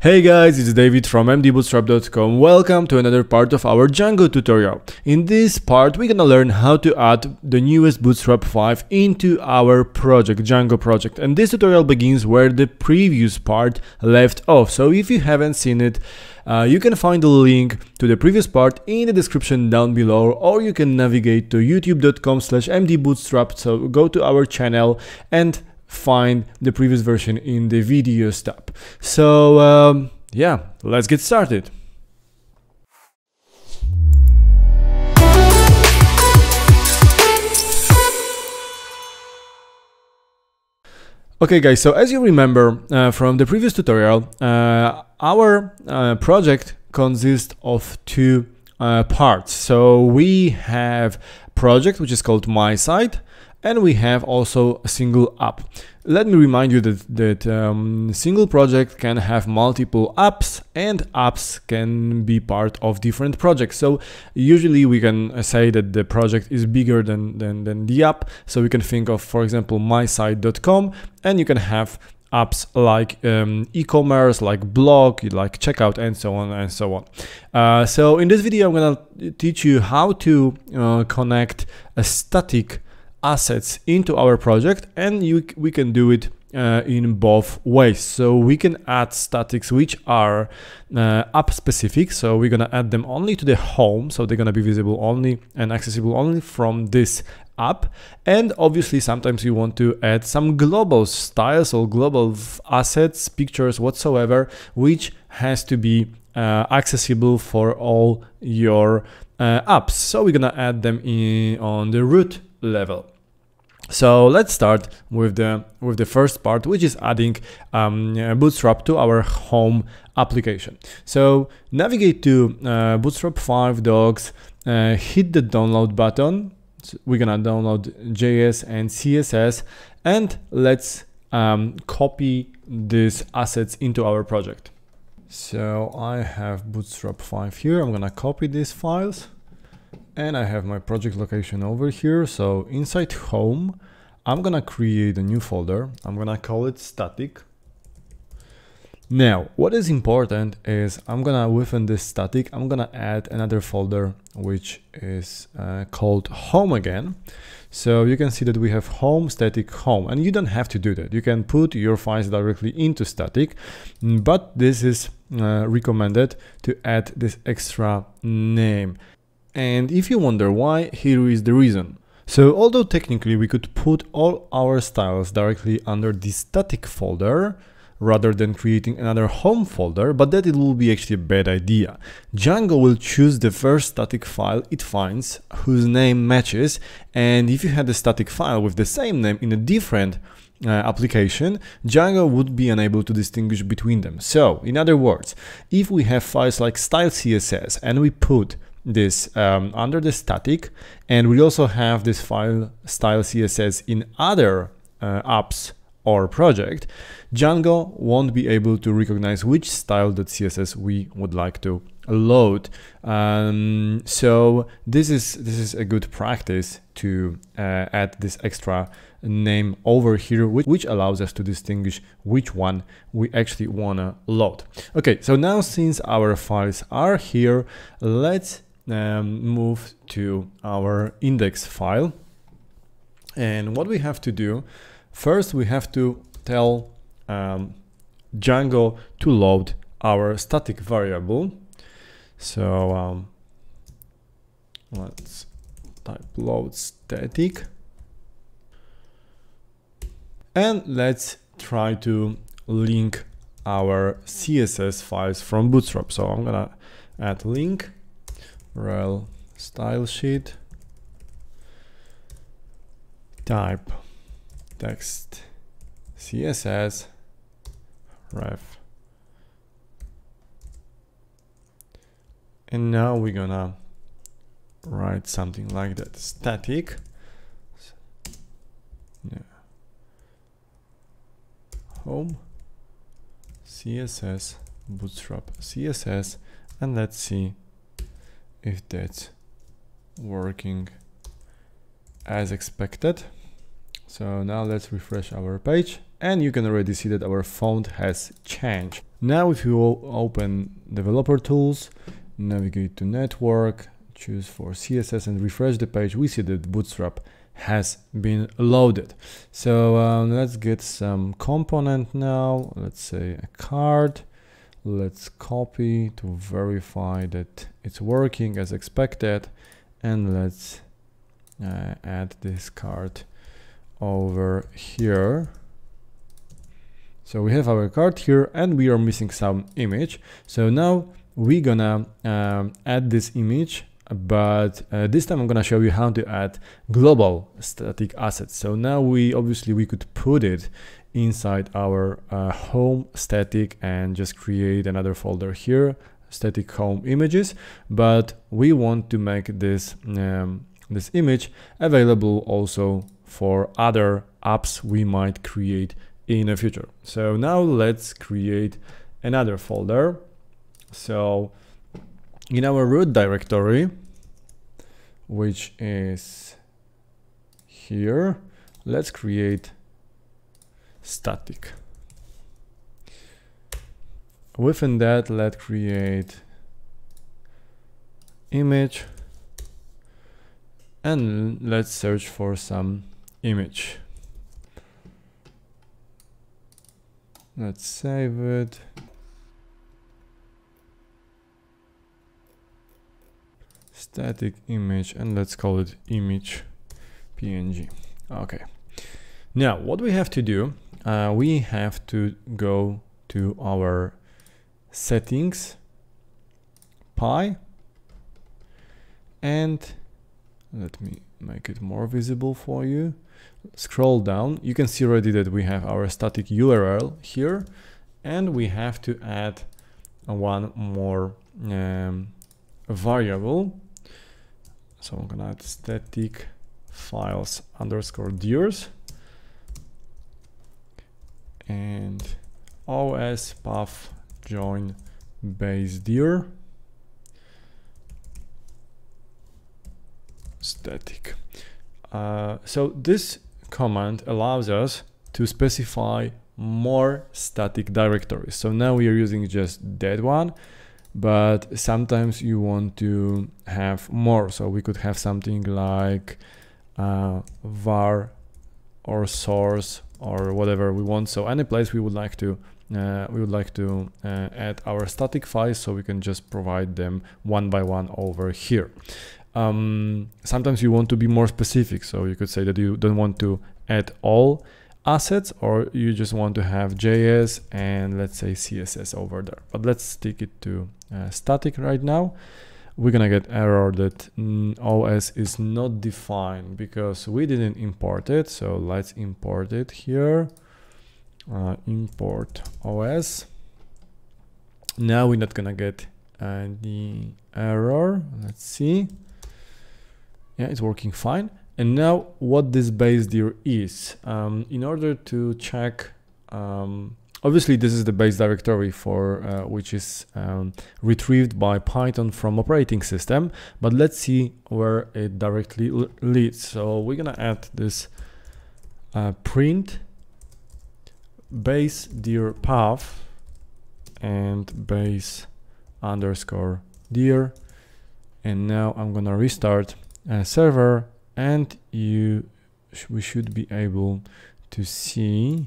Hey guys, it's David from mdbootstrap.com. Welcome to another part of our Django tutorial. In this part, we're gonna learn how to add the newest Bootstrap 5 into our project, Django project. And this tutorial begins where the previous part left off. So if you haven't seen it, you can find the link to the previous part in the description down below, or you can navigate to youtube.com/mdbootstrap. So go to our channel and find the previous version in the videos tab. So yeah, let's get started. Okay guys, so as you remember from the previous tutorial, our project consists of two parts. So we have project, which is called My Site, and we have also a single app. Let me remind you that single project can have multiple apps, and apps can be part of different projects. So usually we can say that the project is bigger than the app. So we can think of, for example, mysite.com, and you can have apps like e-commerce, like blog, like checkout, and so on and so on. So in this video, I'm gonna teach you how to connect a static assets into our project, and we can do it in both ways. So we can add statics which are app specific, so we're gonna add them only to the home, so they're gonna be visible only and accessible only from this app. And obviously sometimes you want to add some global styles or global assets, pictures, whatsoever, which has to be accessible for all your apps. So we're gonna add them on the root level. So let's start with the first part, which is adding Bootstrap to our home application. So navigate to Bootstrap 5 docs, hit the download button. So we're gonna download JS and CSS, and let's copy these assets into our project. So I have Bootstrap 5 here. I'm gonna copy these files. And I have my project location over here. So inside home, I'm gonna create a new folder. I'm gonna call it static. Now, what is important is within this static, I'm gonna add another folder, which is called home again. So you can see that we have home, static, home, and you don't have to do that. You can put your files directly into static, but this is recommended to add this extra name. And if you wonder why, here is the reason. So although technically we could put all our styles directly under the static folder rather than creating another home folder, but that it will be actually a bad idea. Django will choose the first static file it finds whose name matches, and if you had a static file with the same name in a different application, Django would be unable to distinguish between them. So in other words, if we have files like style CSS and we put this under the static, and we also have this file style CSS in other apps or project, Django won't be able to recognize which style.css we would like to load. So this is a good practice to add this extra name over here, which allows us to distinguish which one we actually want to load. Okay, so now since our files are here, let's move to our index file. And what we have to do, first we have to tell Django to load our static variable. So let's type load static, and let's try to link our CSS files from Bootstrap. So I'm gonna add link rel style sheet, type text CSS ref, and now we're gonna write something like that: static home CSS Bootstrap CSS, and let's see if that's working as expected. So now let's refresh our page, and you can already see that our font has changed. Now if you open developer tools, navigate to network, choose for CSS and refresh the page, we see that Bootstrap has been loaded. So let's get some component now. Let's say a card. Let's copy to verify that it's working as expected, and let's add this card over here. So we have our card here and we are missing some image. So now we're gonna add this image, but this time I'm gonna show you how to add global static assets. So now we could put it inside our home static and just create another folder here, static home images, but we want to make this this image available also for other apps we might create in the future. So now let's create another folder. So in our root directory, which is here, let's create static. Within that, let's create image and let's search for some image. Let's save it. Static image, and let's call it image PNG. Okay. Now what we have to do, we have to go to our settings, Pi, and let me make it more visible for you. Scroll down, you can see already that we have our static URL here, and we have to add one more variable. So I'm gonna add static files underscore dirs and os path join base dir static. So this command allows us to specify more static directories. So now we are using just that one, but sometimes you want to have more. So we could have something like var or source or whatever we want. So any place we would like to add our static files, so we can just provide them one by one over here. Sometimes you want to be more specific, so you could say that you don't want to add all assets, or you just want to have JS and let's say CSS over there. But let's stick it to static right now. We're gonna get error that OS is not defined because we didn't import it. So let's import it here. Import OS. Now we're not gonna get the error. Let's see. Yeah, it's working fine. And now what this base dir is, in order to check, obviously this is the base directory for which is retrieved by Python from operating system, but let's see where it directly leads. So we're gonna add this print base dir path and base underscore dir, and now I'm gonna restart server, and we should be able to see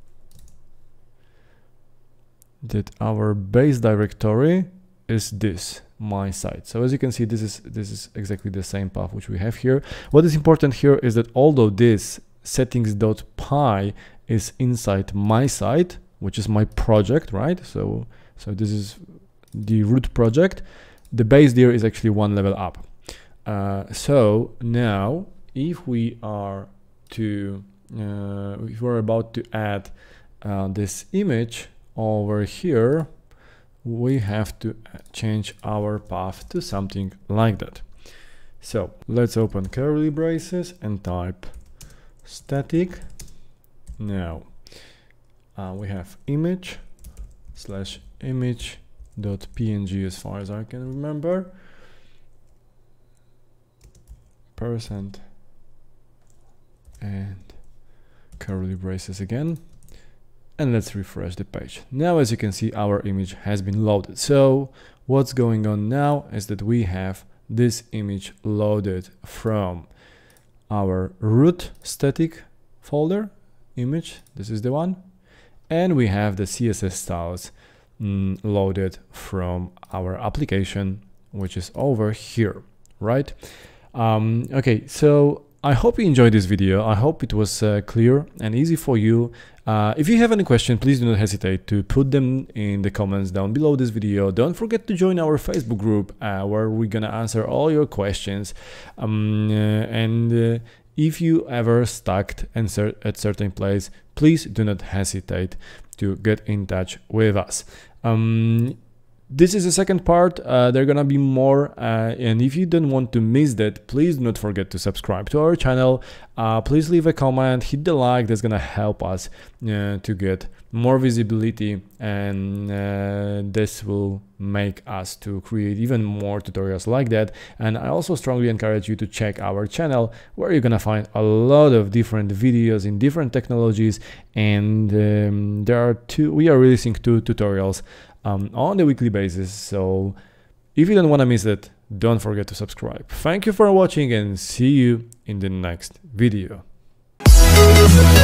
that our base directory is this my site. So as you can see, this is exactly the same path which we have here. What is important here is that although this settings.py is inside my site, which is my project, right? So this is the root project. The base dir is actually one level up. So now if we are to if we're about to add this image over here, we have to change our path to something like that. So let's open curly braces and type static. Now we have image slash image.png as far as I can remember. Percent and curly braces again. and let's refresh the page. Now, as you can see, our image has been loaded. So what's going on now is that we have this image loaded from our root static folder image. This is the one. And we have the CSS styles loaded from our application, which is over here, right? Okay, so I hope you enjoyed this video. I hope it was clear and easy for you. If you have any questions, please do not hesitate to put them in the comments down below this video. Don't forget to join our Facebook group where we're gonna answer all your questions. If you ever stuck at certain place, please do not hesitate to get in touch with us. This is the second part. There are gonna be more, and if you don't want to miss that, please do not forget to subscribe to our channel. Please leave a comment, hit the like. That's gonna help us to get more visibility, and this will make us to create even more tutorials like that. And I also strongly encourage you to check our channel, where you're gonna find a lot of different videos in different technologies, and we are releasing 2 tutorials on a weekly basis. So if you don't want to miss it, don't forget to subscribe. Thank you for watching, and see you in the next video.